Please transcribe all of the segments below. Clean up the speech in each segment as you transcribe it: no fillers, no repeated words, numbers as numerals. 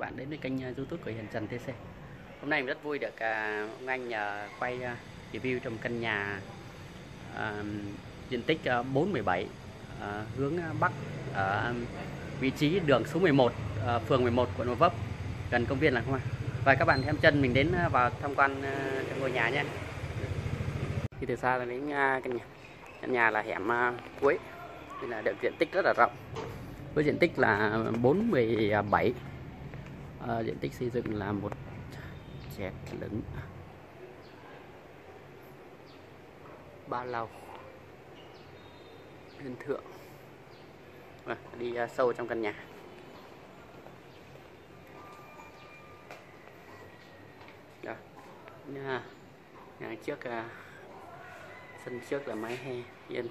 bạn đến với kênh YouTube của Hiền Trần TC. Hôm nay mình rất vui được ông anh quay review trong căn nhà diện tích 417 hướng Bắc ở vị trí đường số 11, phường 11, quận Gò Vấp, gần công viên Làng Hoa. Và các bạn theo chân mình đến vào tham quan trong ngôi nhà nhé. Thì từ xa là đến căn nhà là hẻm cuối, nên là được diện tích rất là rộng, với diện tích là 417. Diện tích xây dựng là một trệt lửng, 3 lầu, sân thượng. Đi sâu trong căn nhà. Đó. Nhà trước, sân trước là mái hè yên.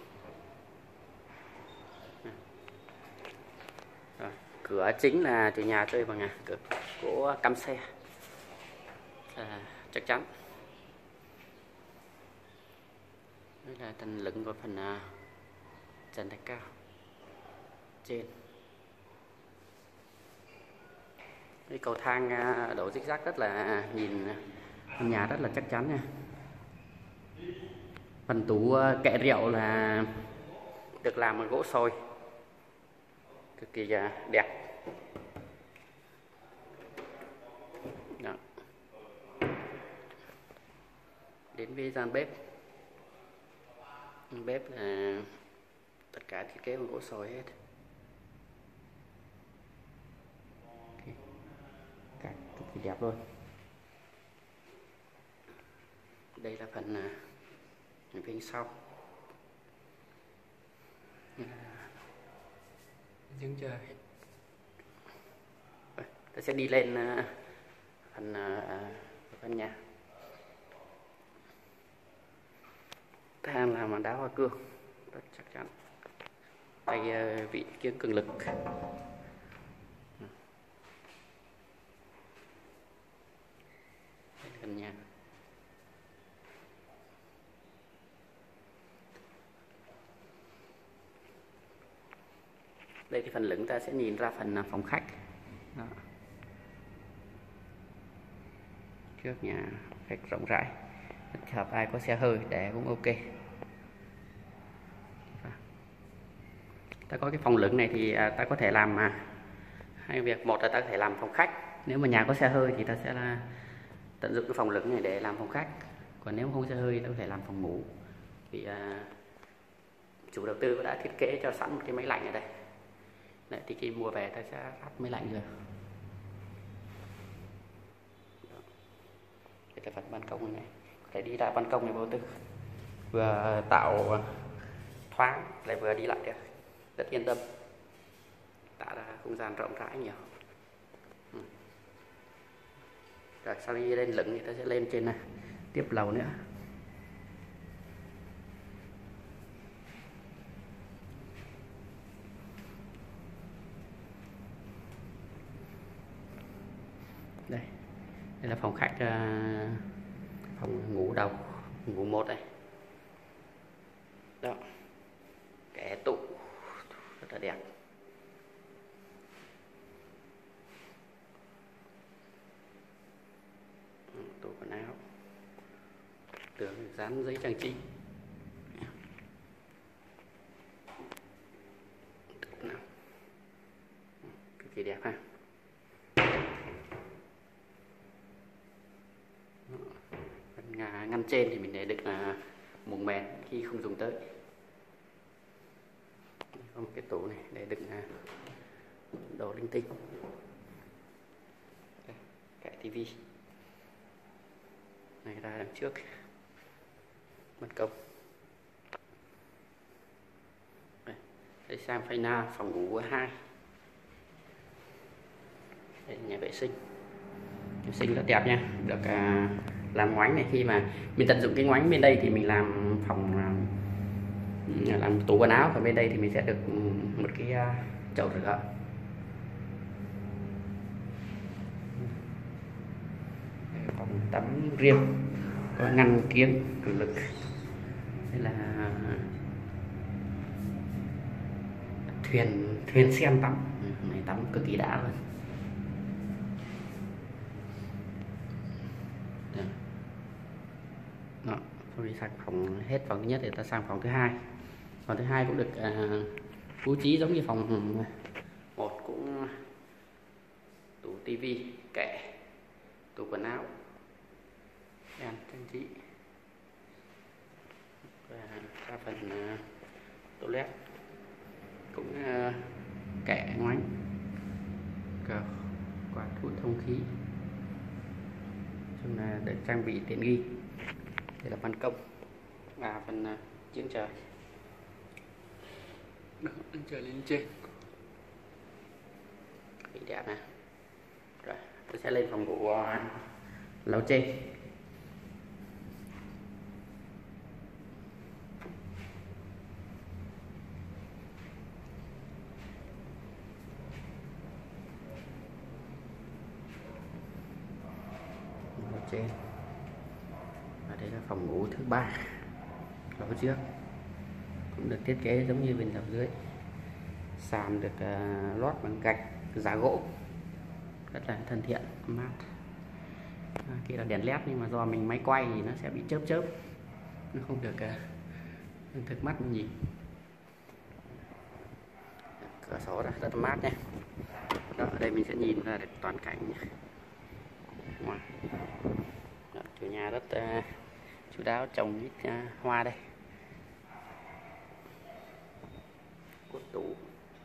Cửa chính là từ nhà tôi bằng cửa gỗ cắm xe, chắc chắn. Đây là tầng lửng của phần trần thạch cao trên. Cái cầu thang đổ zig zag rất là nhìn nhà rất là chắc chắn nha. Phần tủ kệ rượu là được làm bằng gỗ sồi, cực kỳ đẹp. Đó. Đến với gian bếp. Bếp là tất cả thiết kế bằng gỗ sồi hết. Cạnh cực kỳ đẹp luôn. Đây là phần phía sau. Giếng trời. Ta sẽ đi lên phần căn nhà. Thang là bằng đá hoa cương rất chắc chắn. Đây vị kiếng cường lực. Đây là căn nhà. Đây thì phần lửng ta sẽ nhìn ra phần phòng khách. Đó. Trước nhà khách rộng rãi, thích hợp ai có xe hơi để cũng ok. Ta có cái phòng lửng này thì ta có thể làm hai việc. Một là ta có thể làm phòng khách, nếu mà nhà có xe hơi thì ta sẽ là tận dụng cái phòng lửng này để làm phòng khách. Còn nếu không xe hơi ta có thể làm phòng ngủ, vì chủ đầu tư đã thiết kế cho sẵn một cái máy lạnh ở đây. Đấy, thì khi mua về ta sẽ lắp máy lạnh rồi. Đây là phần ban công này, có thể đi ra ban công này vô tư, vừa tạo thoáng lại vừa đi lại được, rất yên tâm, tạo ra không gian rộng rãi nhiều. Rồi sau khi lên lửng thì ta sẽ lên trên này tiếp lầu nữa. Đây là phòng khách, phòng ngủ đầu, ngủ một đây. Đó, kệ tủ rất là đẹp. Tủ quần áo, tường dán giấy trang trí. Cực kỳ đẹp ha. Ngăn trên thì mình để đựng muỗng mèn khi không dùng tới. Có một cái tủ này để đựng đồ linh tinh. Kệ tivi này ra đằng trước ban công. Đây sang phanh phòng ngủ 2. Đây là nhà vệ sinh. Vệ sinh rất đẹp nha, được làm ngoánh này. Khi mà mình tận dụng cái ngoánh bên đây thì mình làm phòng, làm tủ quần áo, còn bên đây thì mình sẽ được một cái chậu rửa. Phòng tắm riêng, có ngăn kiếng cường lực. Đây là thuyền sen tắm, này tắm cực kỳ đã luôn. Sau khi sang phòng hết phòng thứ nhất thì ta sang phòng thứ hai. Phòng thứ hai cũng được bố trí giống như phòng một, cũng tủ tivi, kệ, tủ quần áo, đèn trang trí, và ra phần toilet cũng kệ ngoánh, quạt hút thông khí, chung là được trang bị tiện nghi. Đây là ban công và phần giếng trời, giếng trời lên trên, rất đẹp này. Rồi tôi sẽ lên phòng ngủ lầu trên. Lầu trên, và đây là phòng ngủ thứ ba, lầu trước, cũng được thiết kế giống như bên lầu dưới. Sàn được lót bằng gạch giá gỗ, rất là thân thiện, mát. Kia là đèn led, nhưng mà do mình máy quay thì nó sẽ bị chớp chớp, nó không được thực mắt nhìn. Cửa sổ rất là mát nha. Đó, ở đây mình sẽ nhìn ra được toàn cảnh nha. Đó, chủ nhà rất chu đáo, trồng ít hoa đây. Cột tủ,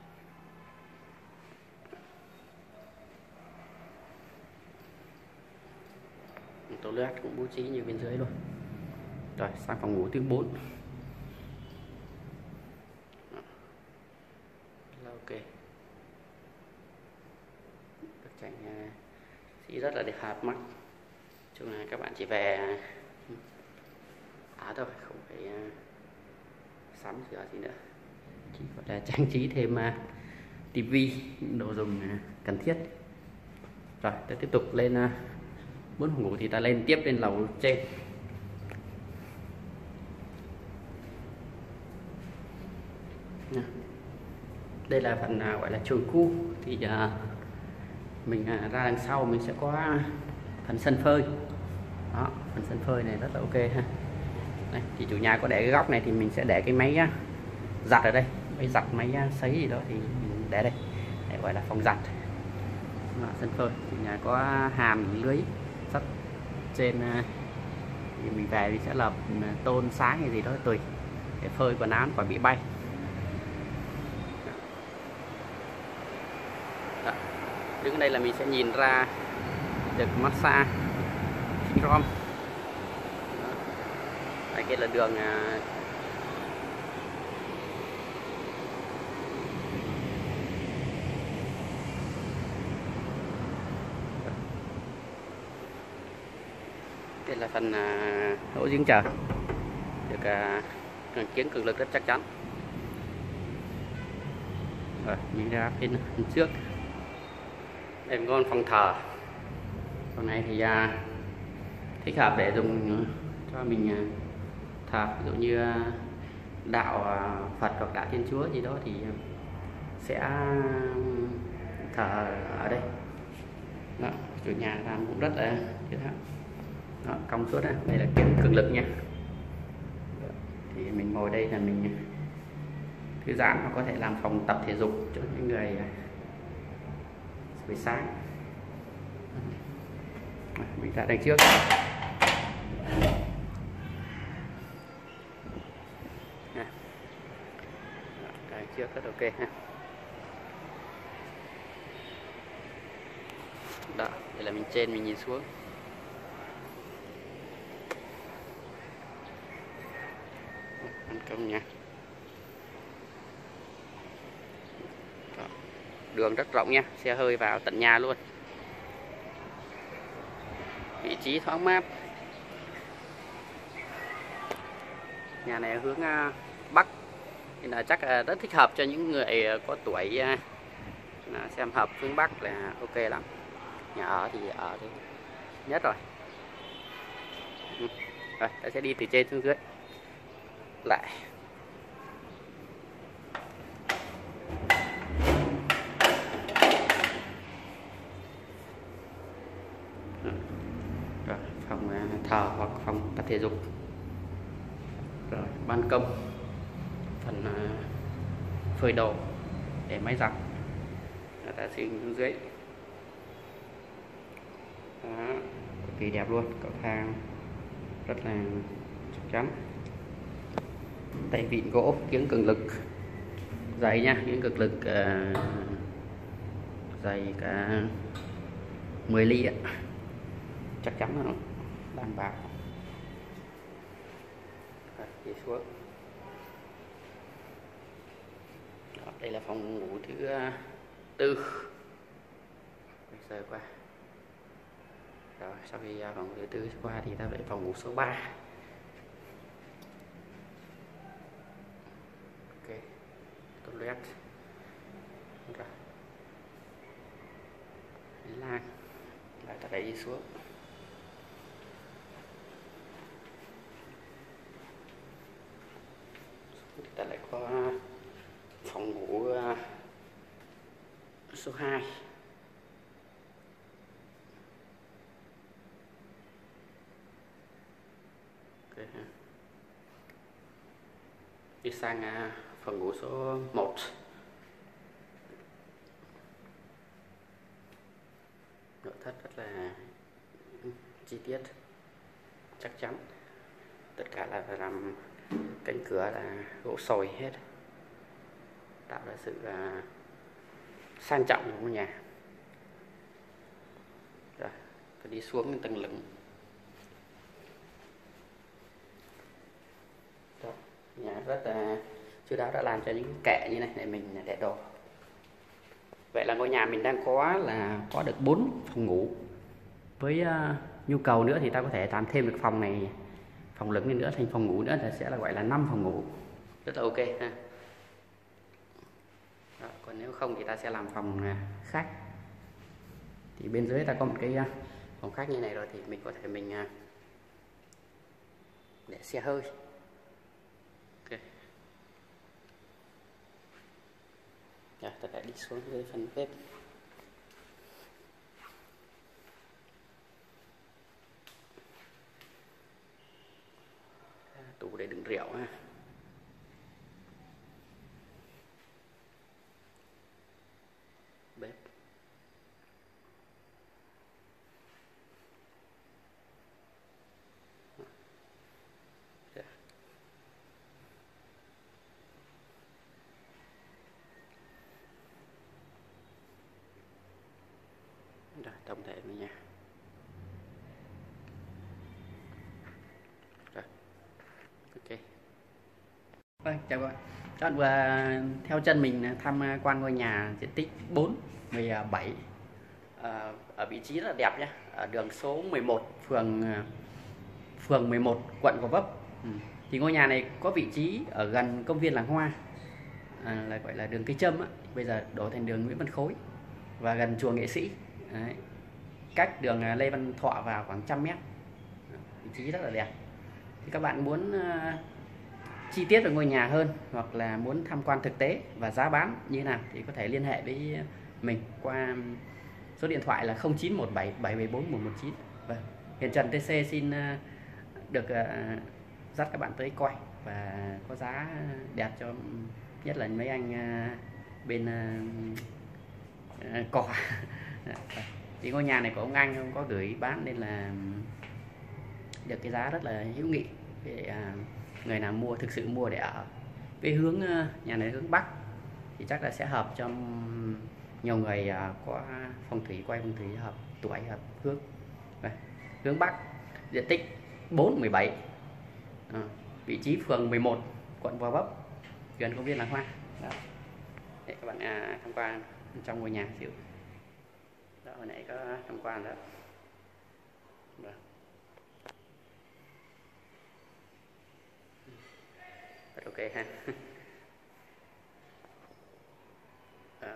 toilet cũng bố trí như bên dưới luôn. Rồi sang phòng ngủ thứ 4. Ok, bức tranh thì rất là đẹp, hợp mắt. Chung là các bạn chỉ về thôi, không phải sắm sửa gì nữa, chỉ có là trang trí thêm tivi, đồ dùng cần thiết. Rồi tôi tiếp tục lên 4 phòng ngủ thì ta lên tiếp lên lầu trên. Đây là phần gọi là chuồng cu, thì mình ra đằng sau mình sẽ có phần sân phơi. Đó, phần sân phơi này rất là ok ha. Đây, thì chủ nhà có để cái góc này thì mình sẽ để cái máy giặt ở đây, máy giặt, máy sấy gì đó thì mình để đây, để gọi là phòng giặt. Đó, sân phơi, chủ nhà có hàn lưới sắt trên, thì mình về thì sẽ lập tôn sáng hay gì đó tùy để phơi quần áo khỏi bị bay. Đó. Đứng đây là mình sẽ nhìn ra được massage rom. Đây kia là đường đây là phần lỗ giếng trời, được kiến cường lực rất chắc chắn. Rồi mình ra bên trước, đây có phòng thờ. Phòng này thì thích hợp để dùng cho mình thờ, ví dụ như đạo Phật hoặc đạo Thiên Chúa gì đó thì sẽ thờ ở đây. Đó, chủ nhà làm cũng rất là thiết thực. Đó, công suất đây là kiến cường lực nha. Thì mình ngồi đây là mình thư giãn, hoặc có thể làm phòng tập thể dục cho những người buổi sáng. Mình ra đằng trước. Đằng trước rất ok ha. Đó, đây là mình trên mình nhìn xuống. Ban công nha. Đó, đường rất rộng nha, xe hơi vào tận nhà luôn. Vị trí thoáng mát. Nhà này hướng Bắc thì là chắc rất thích hợp cho những người có tuổi xem hợp hướng Bắc là ok lắm. Nhà ở thì ở thì nhất rồi. Rồi, ta sẽ đi từ trên xuống dưới lại. Rồi, phòng thờ hoặc phòng tập thể dục. ban công, phần phơi đồ để máy giặt người ta sử dụng dưới. Đó, cực kỳ đẹp luôn, cầu thang rất là chắc chắn. Tay vịn gỗ, kiếng cường lực dày nha, kiếng cực lực dày cả 10 ly ạ, chắc chắn là đảm bảo. Đi xuống. Đó, đây là phòng ngủ thứ tư. Rời qua. Rồi sau khi phòng ngủ thứ tư qua thì ta về phòng ngủ số 3. Ok, toilet, rồi hành lang, lại ta đẩy đi xuống. Ta lại có phòng ngủ số 2. Okay. Đi sang phòng ngủ số 1. Nội thất rất là chi tiết, chắc chắn. Tất cả là làm cánh cửa là gỗ sồi hết, tạo ra sự sang trọng của ngôi nhà. Rồi, tôi đi xuống tầng lửng. Đó, nhà rất là chu đáo, đã làm cho những kệ như này để mình để đồ. Vậy là ngôi nhà mình đang có được 4 phòng ngủ. Với nhu cầu nữa thì ta có thể làm thêm được phòng này, phòng lửng lên nữa thành phòng ngủ nữa, thì sẽ là gọi là 5 phòng ngủ, rất là ok ha. Đó, còn nếu không thì ta sẽ làm phòng khách. Thì bên dưới ta có một cái phòng khách như này rồi, thì mình có thể để xe hơi. Ok. Rồi, ta lại đi xuống dưới phần bếp. Tủ để đựng rượu ha. Bếp. Rồi, tổng thể mình nha. Rồi. Ok. Vâng, chào các bạn. Các bạn vừa theo chân mình tham quan ngôi nhà diện tích 4/17 ở vị trí rất là đẹp nhé, ở đường số 11, phường 11, quận Gò Vấp. Thì ngôi nhà này có vị trí ở gần công viên Làng Hoa, là gọi là đường Cây Trâm á, bây giờ đổ thành đường Nguyễn Văn Khối, và gần chùa Nghệ Sĩ. Đấy, cách đường Lê Văn Thọ vào khoảng 100 m. Vị trí rất là đẹp. Thì các bạn muốn chi tiết về ngôi nhà hơn, hoặc là muốn tham quan thực tế và giá bán như nào, thì có thể liên hệ với mình qua số điện thoại là 0917 774 119. Vâng, Hiền Trần TC xin được dắt các bạn tới coi và có giá đẹp cho nhất là mấy anh bên cò. Thì ngôi nhà này của ông anh không có gửi bán nên là được cái giá rất là hữu nghị để người nào mua thực sự mua để ở. Cái hướng nhà này hướng Bắc thì chắc là sẽ hợp cho nhiều người có phong thủy, quay phong thủy hợp tuổi, hợp hướng. Hướng Bắc, diện tích 4/17, vị trí phường 11, quận Gò Vấp, gần công viên Làng Hoa. Đó. Để các bạn tham quan trong ngôi nhà xíu. Đó, hồi nãy có tham quan đó. Đó. Rất ok ha. Đó.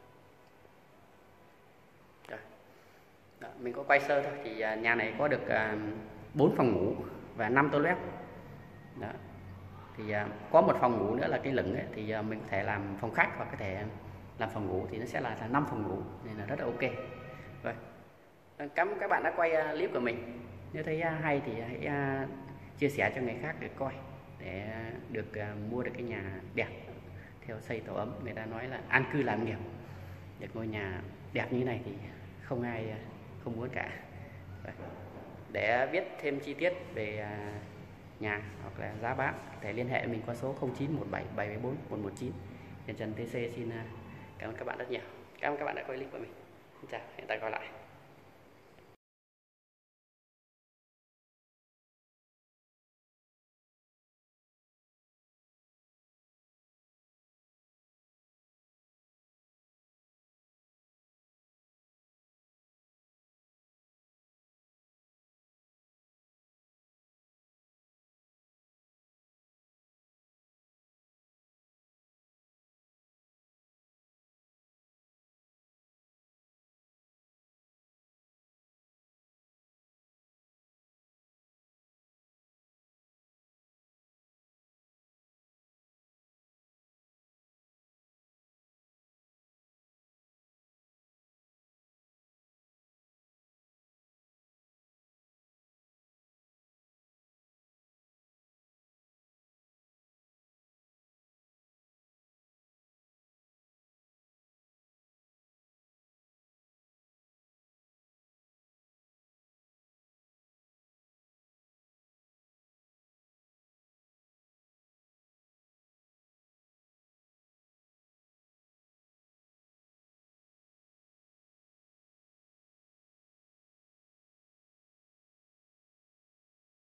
Rồi. Đó, mình có quay sơ thôi. Thì nhà này có được 4 phòng ngủ và 5 toilet. Đó. Thì có một phòng ngủ nữa là cái lửng ấy, thì mình có thể làm phòng khách hoặc có thể làm phòng ngủ, thì nó sẽ là 5 phòng ngủ, nên là rất là ok. Rồi, cảm ơn các bạn đã quay clip của mình. Nếu thấy hay thì hãy chia sẻ cho người khác để coi, để được mua được cái nhà đẹp theo xây tổ ấm. Người ta nói là an cư lạc nghiệp, được ngôi nhà đẹp như này thì không ai không muốn cả. Để biết thêm chi tiết về nhà hoặc là giá bán, thể liên hệ mình qua số 0917 714 119. Nhân Trần TC xin cảm ơn các bạn rất nhiều. Cảm ơn các bạn đã coi clip của mình. Xin chào, hẹn gặp lại.